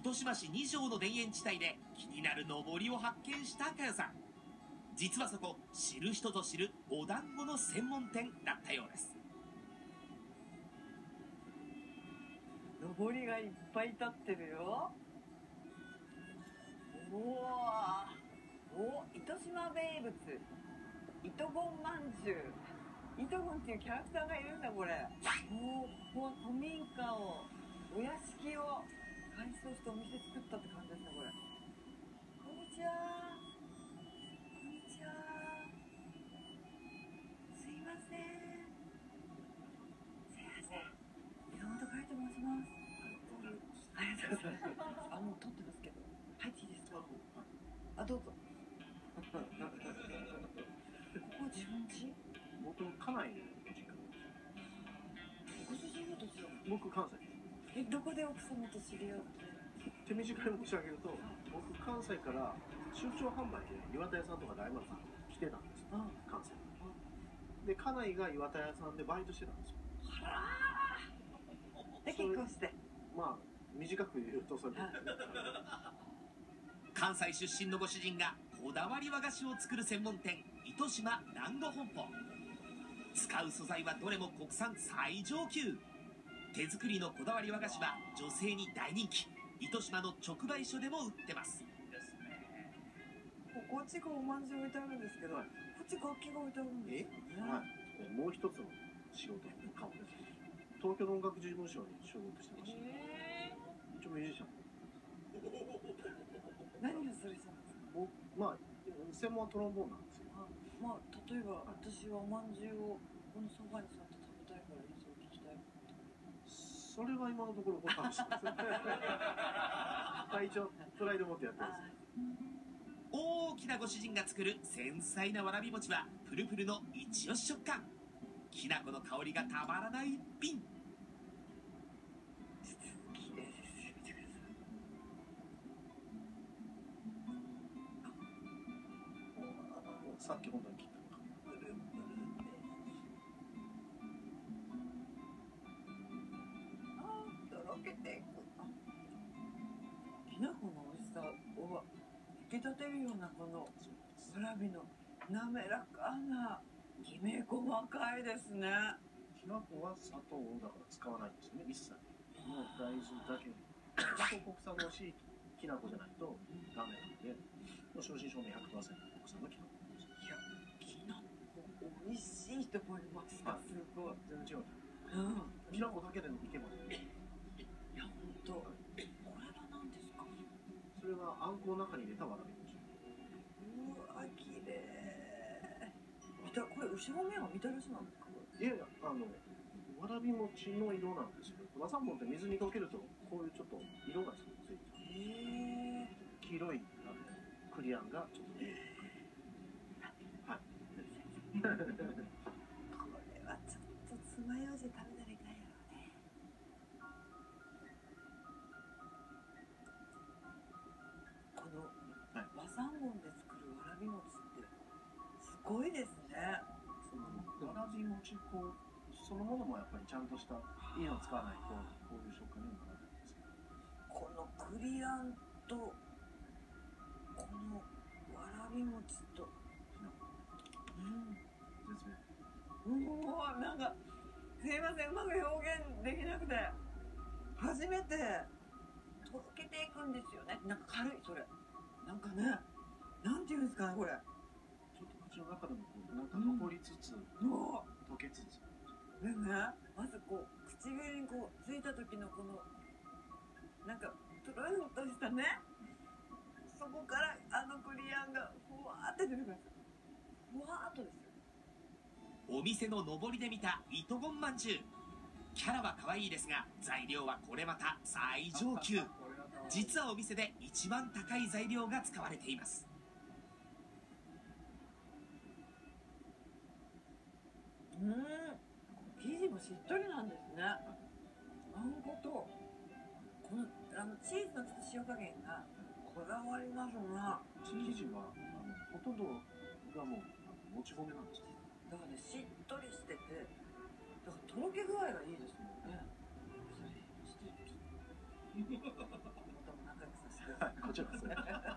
糸島市二条の田園地帯で気になる登りを発見したかよさん。実はそこ、知る人ぞ知るお団子の専門店だったようです。 登りがいっぱい立ってるよ。糸島名物糸ゴンまんじゅう。糸ゴンっていうキャラクターがいるんだ。これもうここは古民家を、お屋敷を改装してお店作ったって感じですね。これこんにちは。こんにちは。すいません。すいません。山本海と申します。ありがとうございます。もう撮ってますけど入っていいですか？どうぞ。ここ自分家？ 僕、家内の実家。 ご主人はどちら？ 僕、関西。 どこで奥様と知り合って？ 手短に申し上げると、僕、関西から出張販売で岩田屋さんとか大丸さん来てたんですよ。関西で、家内が岩田屋さんでバイトしてたんですよ。 で、結婚して。 まあ、短く言うとそれ。 関西出身のご主人がこだわり和菓子を作る専門店、糸島団子本舗。使う素材はどれも国産最上級。手作りのこだわり和菓子は女性に大人気。糸島の直売所でも売ってます。 こっちがおまんじゅう置いてあるんですけど、こっち楽器が置いてあるんですよね。 はい。もう一つの仕事の顔です。東京の音楽事務所に所属してました。一応ミュージシャン。 何をする人なんですか？ まあ、専門はトロンボーンなんですよ。 まあ、例えば、私はおまんじゅうをこのそばに座って食べたいから演奏を聞きたい。 それは今のところ僕はしてません。一応プライド持ってやってます。 大きなご主人が作る繊細なわらび餅はプルプルの一押し食感。きな粉の香りがたまらない一品。 綺麗ですよ。見てください。 さっき本当に切ったのか。 とろけていく。きな粉の美味しさを引き立てるようなこのわらびの滑らかな、きめ細かいですね。 きな粉は砂糖をだから使わないんですよね、一切。もう大豆だけ。国産の美味しいきな粉じゃないとダメなので、正真正銘 100% 国産のきな粉です。 いや、きな粉美味しいと思いました。すごい。 全然違う。きな粉だけでもいけます。 いや、本当。これは何ですか？ それはあんこを中に入れたわらび餅。 うわ、綺麗。これ後ろ目はみたらしなんですか？ いやいや、わらび餅の色なんですよ。和三盆って水に溶けるとこういうちょっと色がついてる。黄色いクリアンがちょっと見える。はい。 これはちょっと爪楊枝食べたらいかんやろうね。この和三盆で作るわらび餅ってすごいですね。 わらび餅粉そのものもやっぱりちゃんとしたいいのを使わないとこういう食感にもならないんですけど、 このクリアンとこのわらび餅と絶もうなんかすいません、うまく表現できなくて、初めてとろけていくんですよね。なんか軽い、それなんかね、なんていうんですかね、これちょっと口の中でもこうなんか残りつつ、溶けつつでね、まずこう唇にこうついた時のこのなんかトゥルンとしたね、そこからクリアンがふわーって出てくるんですよ。ふわーっとですよ。 お店の上りで見た糸ごんまんじゅう。キャラは可愛いですが材料はこれまた最上級。実はお店で一番高い材料が使われています。 生地もしっとりなんですね。あんことこのチーズのちょっと塩加減がこだわりますな。 生地はほとんどがもうもち米なんですよ。 だからね、しっとりしてて、だからとろけ具合がいいですもんね。それしてまたお腹こちらですね。